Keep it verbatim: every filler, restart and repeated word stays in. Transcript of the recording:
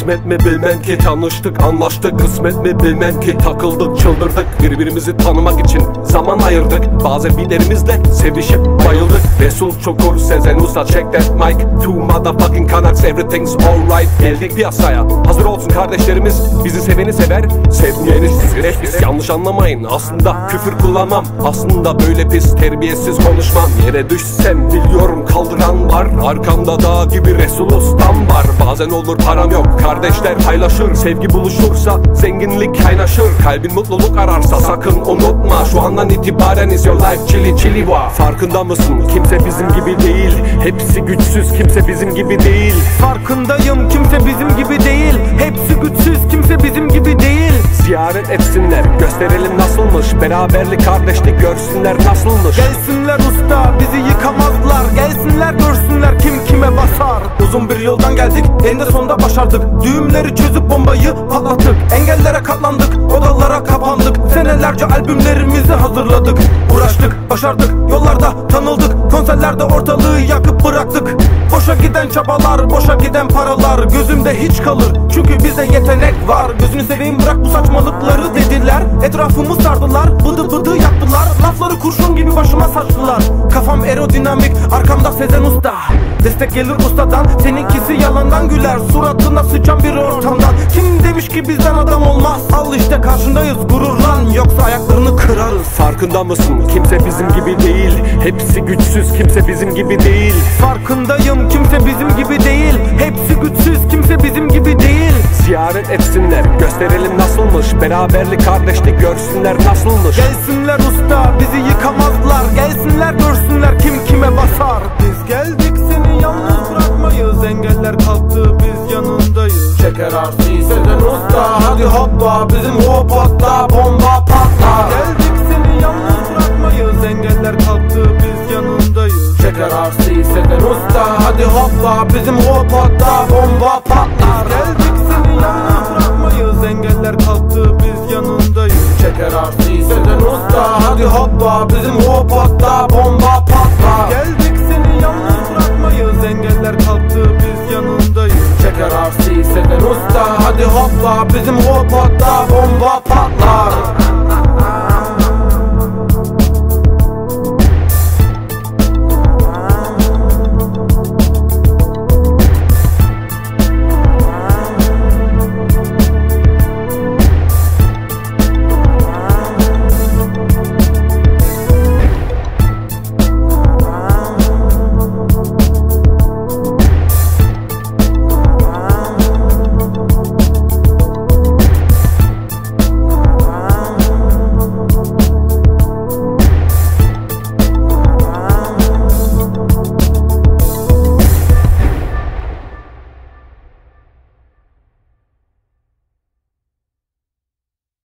Kısmet mi bilmem ki tanıştık anlaştık, kısmet mi bilmem ki takıldık çıldırdık, birbirimizi tanımak için zaman ayırdık. Bazı beatlerimizle sevişip bayıldık. Resul Çukur, Sezen Usta, check that mic. Two motherfucking Kanaks, everything's alright. Geldik piyasaya, hazır olsun kardeşlerimiz. Bizi seveni sever, sevmeyeni sizi biz. Yanlış anlamayın, aslında küfür kullanmam, aslında böyle pis terbiyesiz konuşmam. Yere düşsem biliyorum kaldıran var, arkamda dağ gibi Resul Ustam var. Bazen olur param yok, kardeşler paylaşır. Sevgi buluşursa zenginlik kaynaşır. Kalbin mutluluk ararsa sakın unutma, şu andan itibaren is your life chili chili wa. Farkında mısın? Kimse bizim gibi değil. Hepsi güçsüz, kimse bizim gibi değil. Farkındayım, kimse bizim gibi değil. Hepsi güçsüz, kimse bizim gibi değil. Ziyaret etsinler, gösterelim nasılmış. Beraberlik, kardeşlik görsünler nasılmış. Gelsinler usta, bizi yıkamazlar. Gelsinler görsünler kim kime basar. Uzun bir yoldan geldik, eninde sonunda başardık. Düğümleri çözüp bombayı patlattık. Engellere katlandık, odalara kapandık. Senelerce albümlerimizi hazırladık. Uğraştık, başardık, yollarda tanıldık. Konserlerde ortalığı yakıp bıraktık. Boşa giden çabalar, boşa giden paralar gözümde hiç kalır, çünkü bizde yetenek var. Gözünü seveyim bırak bu saçmalıkları dediler. Etrafımı sardılar, bıdı bıdı yaptılar. Lafları kurşun gibi başıma saçtılar. Kafam aerodinamik, arkamda Sezen Usta. Destek gelir ustadan, seninkisi yalandan güler. Suratına sıçan bir ortamdan. Kim demiş ki bizden adam olmaz? Al işte karşındayız, gururlan, yoksa ayaklarını kırarız. Farkında mısın? Kimse bizim gibi değil. Hepsi güçsüz, kimse bizim gibi değil. Farkındayım, kimse bizim gibi değil. Hepsi güçsüz, kimse bizim gibi değil. Ziyaret etsinler, gösterelim nasılmış. Beraberlik, kardeşlik görsünler nasılmış. Gelsinler usta, bizi yıkamazlar. Gelsinler görsünler kim kime basar. Biz geldik, seni yalnız bırakmayız. Engeller kalktı, biz yanındayız. Çeker arsayı Sezen Usta, hadi hoppa bizim hop hatta bomba patlar. Geldik, seni yalnız bırakmayız. Engeller kalktı, biz yanındayız. Çeker arsayı Sezen Usta, hadi hoppa bizim hop hatta